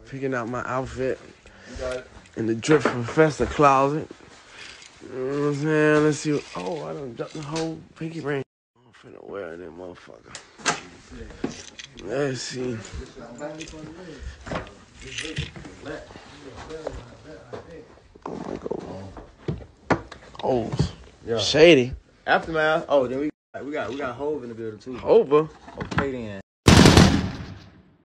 Picking out my outfit in the Drip Professor closet. You know what I'm saying? Let's see. I done ducked the whole pinky ring. I'm finna wear that motherfucker. Let's see. Oh my God. Holes. Yeah. Shady. Aftermath. Oh, then we got Hove in the building tove. Over. Okay then.